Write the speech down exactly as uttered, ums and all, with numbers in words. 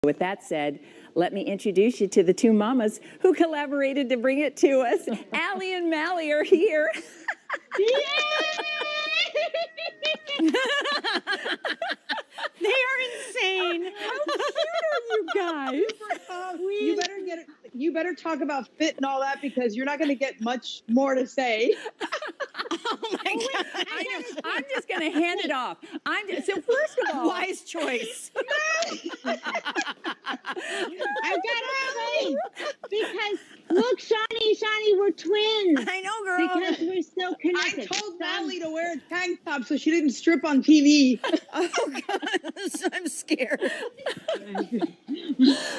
With that said, let me introduce you to the two mamas who collaborated to bring it to us. Allie and Mally are here. They are insane. How cute are you guys? Uh, you better get it. You better talk about fit and all that because you're not going to get much more to say. Oh my God. I know. I'm just going to hand it off. I'm just, so first of all, Wise choice. I've got to say, because look, Shani, Shani, we're twins. I know, girl. Because we're so I connected. told Mally to wear a tank top so she didn't strip on T V. Oh God, I'm scared.